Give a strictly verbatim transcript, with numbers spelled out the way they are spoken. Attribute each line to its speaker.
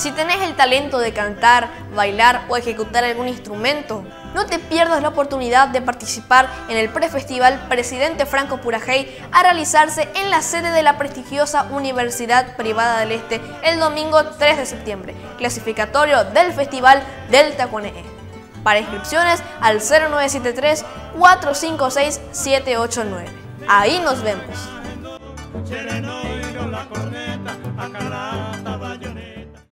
Speaker 1: Si tenés el talento de cantar, bailar o ejecutar algún instrumento, no te pierdas la oportunidad de participar en el prefestival Presidente Franco Purajey a realizarse en la sede de la prestigiosa Universidad Privada del Este el domingo tres de septiembre, clasificatorio del Festival del Tacuanehé. Para inscripciones al cero nueve siete tres, cuatro cinco seis, siete ocho nueve. Ahí nos vemos.